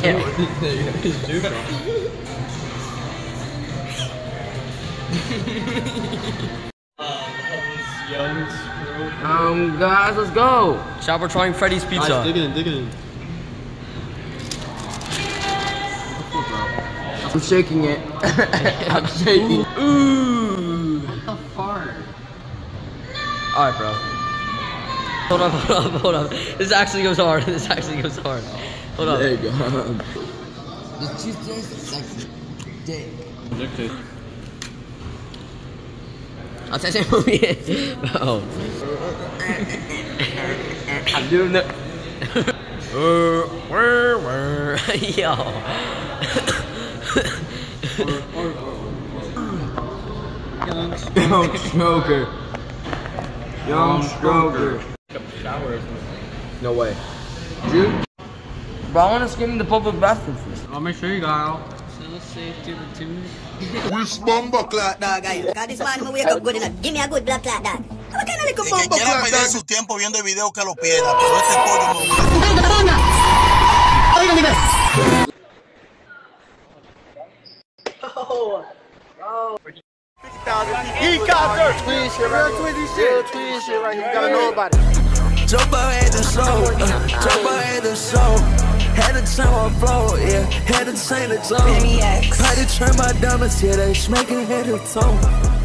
Guys, let's go. Shop, we're trying Freddy's pizza. Guys, dig in. I'm shaking it. I'm shaking. Ooh. What the fart? Alright, bro. Hold on. This actually goes hard. Hold on. There you go. The cheese tastes like dick. I'll tell you what it is. Oh. I'm doing the. Yo. Young stroker. No way. Dude. Bro, I want to skim the public bathroom first. I'll make sure you got out. So safe to the tune. Which bumbo clock dog are you? Cause this man will wake up good enough. Give me a good black clock dog. What kind of little Que bumbo quiera clock perder dog? su tiempo viendo el video que lo pierda, pero este pollo no. He got her twin shit right here. Real twin shit right here. You gotta know about it. Jumbo had the soul, had to turn my flow, yeah, had to change the tone. Had to turn my diamonds, yeah, they smoking head to toe.